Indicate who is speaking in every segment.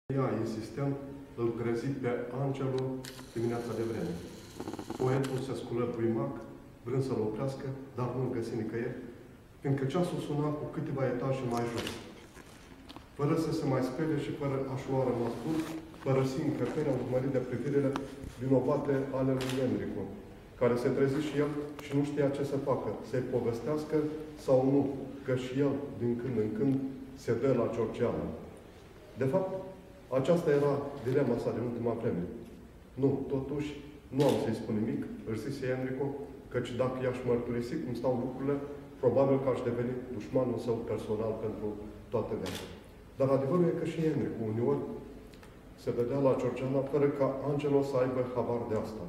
Speaker 1: Ea, insistent, îl trezi pe Angelo dimineața de vreme. Poetul se sculă primac, vrând să-l oprească, dar nu-l găsi nicăieri, fiindcă ceasul suna cu câteva etaje mai jos. Fără să se mai spele și fără a-și lua rămas bun, părăsi încăperea urmărit de privirile vinovate ale lui Enrico, care se trezi și el și nu știa ce să facă, să-i povestească sau nu, că și el, din când în când, se dă la Georgiana. De fapt, aceasta era dilema sa din ultima vreme. Nu, totuși, nu am să-i spun nimic, își zise Enrico, căci dacă i-aș mărturisi cum stau lucrurile, probabil că aș deveni dușmanul său personal pentru toată viața. Dar adevărul e că și Enrico uneori se vedea la Georgiana fără ca Angelo să aibă habar de asta.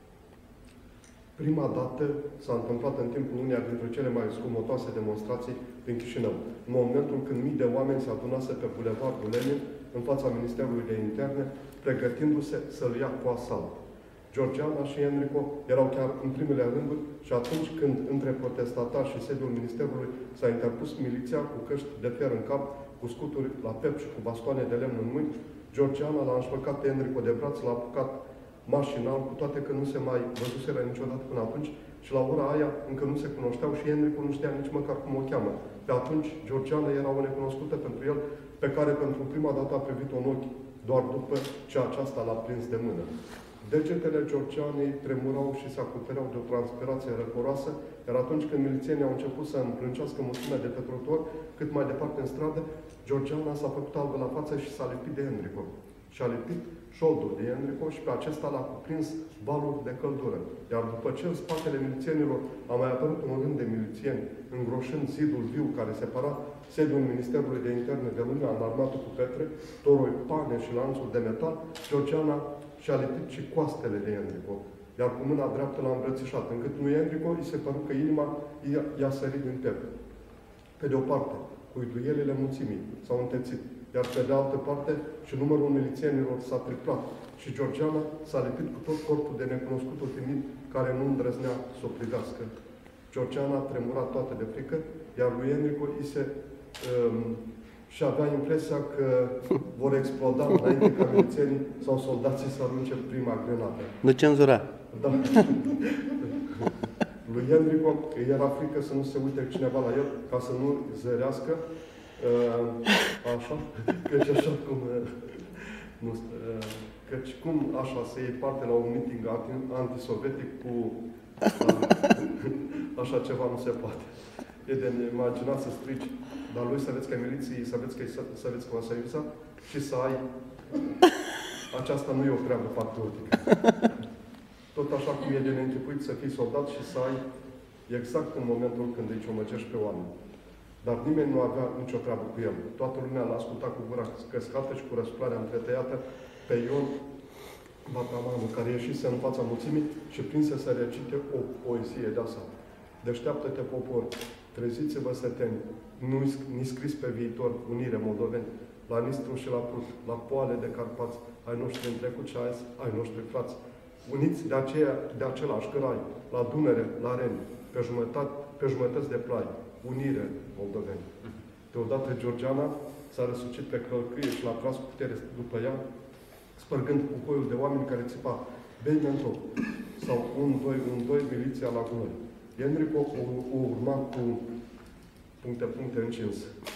Speaker 1: Prima dată s-a întâmplat în timpul uneia dintre cele mai scumotoase demonstrații din Chișinău, în momentul când mii de oameni se adunase pe Bulevardul Lenin, în fața Ministerului de Interne, pregătindu-se să-l ia cu asalt. Georgiana și Enrico erau chiar în primele rânduri și atunci când între protestatari și sediul Ministerului s-a interpus miliția cu căști de fier în cap, cu scuturi la piept și cu bastoane de lemn în mâini, Georgiana l-a înșpăcat pe Enrico de braț, l-a apucat mașinal, cu toate că nu se mai văzuseră niciodată până atunci și la ora aia încă nu se cunoșteau și Enrico nu știa nici măcar cum o cheamă. Pe atunci, Georgiana era o necunoscută pentru el, pe care pentru prima dată a privit-o în ochi, doar după ce aceasta l-a prins de mână. Degetele Georgianei tremurau și se acopereau de o transpirație răcoroasă, iar atunci când milițienii au început să împrâncească mulțimea de pe trotuar, cât mai departe în stradă, Georgiana s-a făcut albă la față și s-a lipit de Enrico. Și-a lipit șoldul de Enrico și pe acesta l-a cuprins valuri de căldură. Iar după ce în spatele milițienilor a mai apărut un rând de milițieni, îngroșând zidul viu care separa sediul Ministerului de Interne de lumea înarmată cu pietre, toruri, pane și lanțuri de metal, Georgiana și-a lipit și coastele de Enrico, iar cu mâna dreaptă l-a îmbrățișat, încât lui Enrico îi se păru că inima i-a sărit din piept. Pe de o parte, cuituielile mulțimii s-au întețit, iar pe de altă parte și numărul milițienilor s-a triplat și Georgiana s-a lipit cu tot corpul de necunoscutul timid care nu îndrăznea să o privească. Georgiana a tremurat toată de frică, iar lui Enrico și avea impresia că vor exploda înainte ca milițienii sau soldații să arunce prima grenadă.
Speaker 2: Nu cenzura.
Speaker 1: Da. Lui Enrico îi era frică să nu se uite cineva la el, ca să nu zărească așa, căci așa cum căci cum așa să iei parte la un meeting antisovietic cu așa ceva nu se poate. E de neimaginat să strici, dar lui să vezi că miliții, să vezi că o servița și să ai aceasta nu e o treabă patriotică. Tot așa cum e de neînchipuit să fii soldat și să ai exact în momentul când îi ciomăcești pe oameni. Dar nimeni nu avea nicio treabă cu el. Toată lumea l-a ascultat cu gura căscată și cu răsplarea întretăiată pe Ion Vatamanul, care ieșise în fața mulțimii și prinse să recite o poezie de asta. Deșteaptă-te, popor, treziți-vă, săteni, nu-i scris pe viitor, unire moldoveni, la Nistru și la Prut, la poale de Carpați, ai noștri în trecut și azi, ai noștri frați. Uniți de același cărai, la Dunăre, la Reni, pe jumătăți de plai, unire moldoveni. Deodată Georgiana s-a răsucit pe călcâie și l-a tras cu putere după ea, spărgând pucoiul de oameni care țipa bei mento sau un, doi, miliția la gunoi. Enrico o urma cu puncte încins.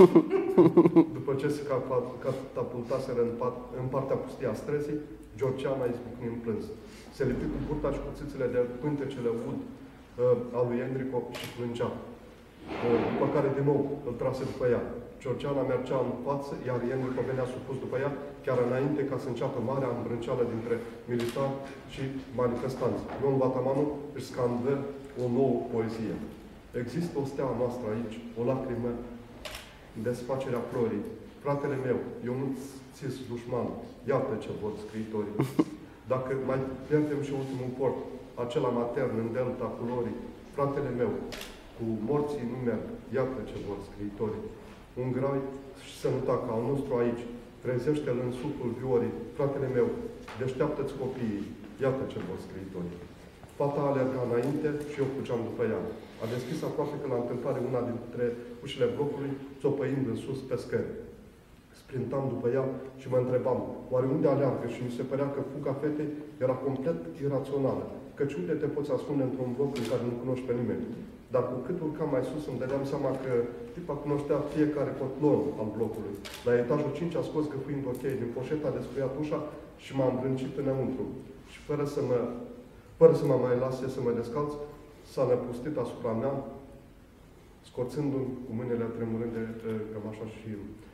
Speaker 1: După ce se catapultaseră în partea pustie a străzii, Georgiana izbucni în plâns. Se lipi cu burta și cu țâțele de pântecele ud al lui Enrico și plângea. După care, din nou, îl trase după ea. Georgiana mergea în față, iar Enrico venea supus după ea, chiar înainte ca să înceapă marea îmbrânceală dintre militari și manifestanți. Ion Vatamanul își scandă o nouă poezie. Există o stea noastră aici, o lacrimă, desfacerea florii. Fratele meu, eu nu-ți țis dușmanul. Iată ce vor scriitorii. Dacă mai pierdem și ultimul port, acela matern în delta culorii, fratele meu, cu morții nu merg, iată ce vor scriitorii. Un grai și sănătat ca al nostru aici, trezește-l în sucul viorii, fratele meu, deșteaptă-ți copiii, iată ce vor scriitorii. Fata alerga înainte și eu fugeam după ea. A deschis aproape că la întâmplare una dintre ușile blocului, țopăind în sus pe scări. sprintam după ea și mă întrebam, oare unde aleargă? Și mi se părea că fuga fetei era complet irațională. Căci unde te poți ascunde într-un bloc în care nu cunoști pe nimeni? Dar cu cât urcam mai sus, îmi dădeam seama că tipa cunoștea fiecare cotlon al blocului. La etajul 5 a scos găfuind o cheie din poșetă, a descuiat ușa și m-a îmbrâncit înăuntru. Și fără să mă mai lase să mă descalț, s-a năpustit asupra mea, scoțându-mi cu mâinile tremurând de cămașa și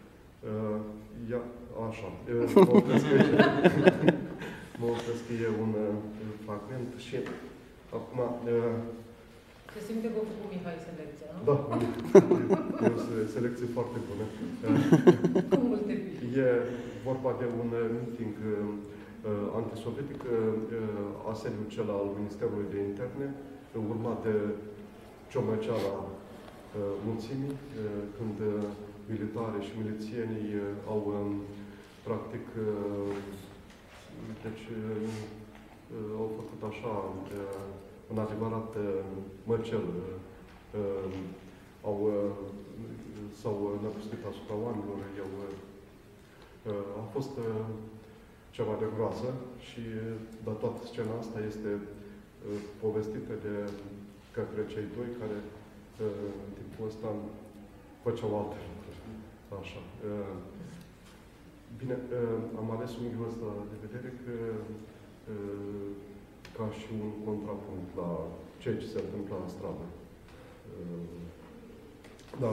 Speaker 1: așa. Mă opresc că e un fragment și acum...
Speaker 2: Se simte că a făcut Mihai selecția, nu?
Speaker 1: Da, e o selecție foarte bună.
Speaker 2: Cu multe
Speaker 1: E vorba de un meeting antisovietic, asediul cel al Ministerului de Interne, urmat de ciomăceala mulțimii, când militare și milițienii au practic deci au făcut așa un adevărat măcel. S-au năpustit asupra oamenilor. A fost ceva de groază și dar toată scena asta este povestită de către cei doi care în timpul ăsta făceau alte lucruri. Așa. Bine, am ales unghiul ăsta de vedere că ca și un contrapunct la ceea ce se întâmplă la stradă. Da,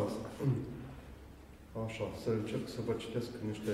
Speaker 1: așa, să încerc să vă citesc niște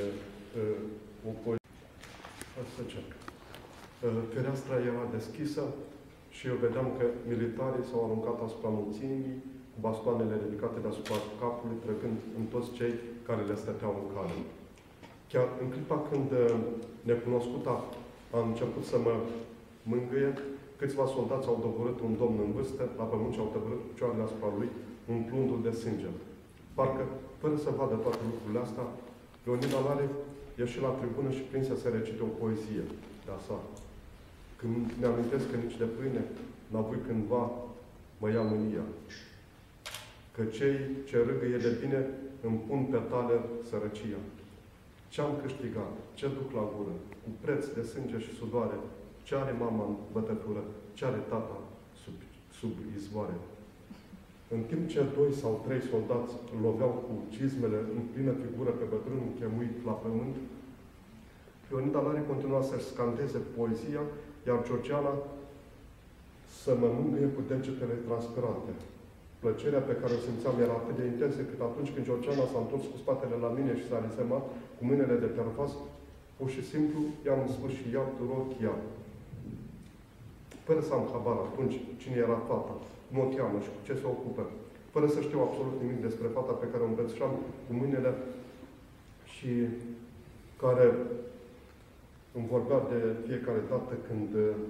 Speaker 1: Hai să încerc. Fereastra era deschisă și eu vedeam că militarii s-au aruncat asupra mulțimii, cu bastoanele ridicate deasupra capului, trăgând în toți cei care le stăteau în cale. Chiar în clipa când necunoscuta a început să mă mângâie, câțiva soldați au doborât un domn în vârstă la pământ și au tăvărât picioarele asupra lui, umplându-l de sânge. Parcă, fără să vadă toate lucrurile astea, Leonid Alare ieși la tribună și prinse să recite o poezie de-a sa. Când mi-amintesc că nici de pâine n-a voi cândva mă ia mânia. Că cei ce râgâie de bine îmi pun pe tale sărăcia. Ce-am câștigat, ce duc la gură, cu preț de sânge și sudoare, ce are mama în bătătură, ce are tata sub izvoare. În timp ce 2 sau 3 soldați îl loveau cu cizmele în plină figură pe bătrânul chemuit la pământ, Leonid Alare continua să-și scandeze poezia, iar Georgiana să mă mângâie cu degetele transpirante. Plăcerea pe care o simțeam era atât de intensă cât atunci când Georgiana s-a întors cu spatele la mine și s-a rezemat cu mâinile de pervaz, pur și simplu i-am spus și iau rochia. Fără să am habar atunci cine era fata, cum o cheamă și cu ce se ocupă. Fără să știu absolut nimic despre fata pe care o îmbrățișam cu mâinile și care îmi vorbea de fiecare dată când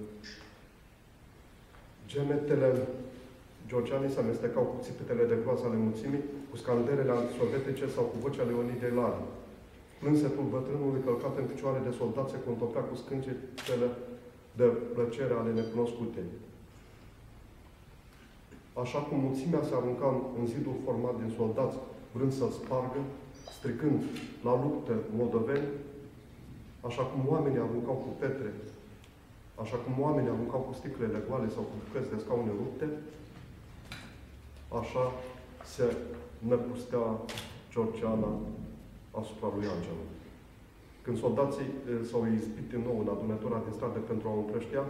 Speaker 1: gemetele Georgianii se amestecau cu țipetele de groază ale mulțimii, cu scanderele antisovietice sau cu vocea Leonidei Lari. Plânsetul bătrânului călcat în picioare de soldați se contopea cu scâncetele de plăcere ale necunoscutei. Așa cum mulțimea se arunca în zidul format din soldați, vrând să-l spargă, strigând la luptă moldoveni, așa cum oamenii aruncau cu pietre, așa cum oamenii aruncau cu sticlele goale sau cu bucăți de scaune rupte, așa se năpustea Georgiana asupra lui Angelo. Când soldații s-au izbit din nou în adunătura din stradă pentru a o împrăștia,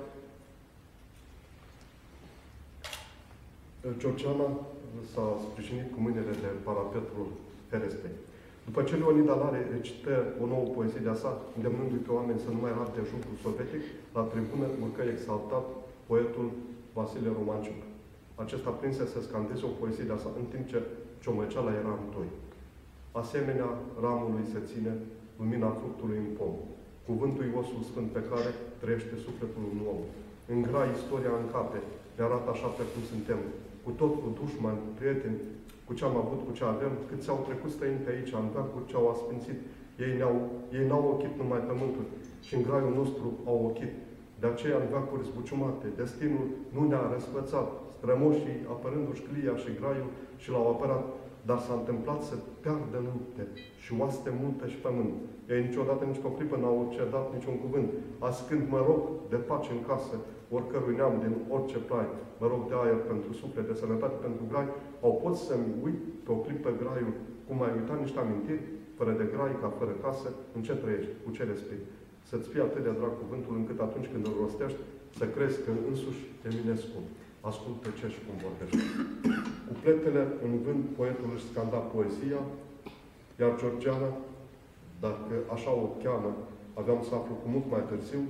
Speaker 1: Georgiana s-a sprijinit cu mâinile de parapetul ferestei. După ce Leonid Alare recită o nouă poezie de-a sa, îndemnându-i pe oameni să nu mai rabde jocul sovietic, la tribună urcă exaltat poetul Vasile Romanciuc. Acesta prinse să scandeze o poezie de-a sa, în timp ce ciomăceala era în toi. Asemenea, ramului se ține lumina fructului în pom. Cuvântul e osul sfânt pe care trăiește sufletul unui om. În grai, istoria în cape, ne arată așa pe cum suntem, cu tot cu dușmani, prieteni, cu ce am avut, cu ce avem, cât s-au trecut străini pe aici, am dat cu ce au asfințit. Ei n-au ochit numai pământul și în graiul nostru au ochit. De aceea, în veacuri zbuciumate, destinul nu ne-a răsfățat. Strămoșii, apărându-și clia și graiul, și l-au apărat. dar s-a întâmplat să piardă lupte și oaste multă și pământ. Ei niciodată, nici pe o clipă n-au cedat niciun cuvânt. Azi când mă rog de pace în casă, oricărui neam din orice plai, mă rog de aer pentru suflet, de sănătate pentru grai, au pot să-mi uit pe o clipă graiul, cum ai uitat niște amintiri, fără de grai, ca fără casă, în ce trăiești, cu ce respiri. Să-ți fie atât de drag cuvântul, încât atunci când îl rostești, să crezi că însuși Eminescu ascultă ce și cum vorbește. Cupletele în vânt, poetul își scanda poezia, iar Georgiana, dacă așa o cheamă, aveam să aflu cu mult mai târziu,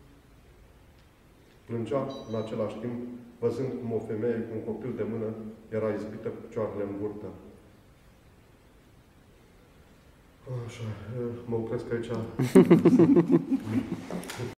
Speaker 1: plângea în același timp, văzând cum o femeie cu un copil de mână era izbită cu picioarele în burtă. Așa, mă opresc aici.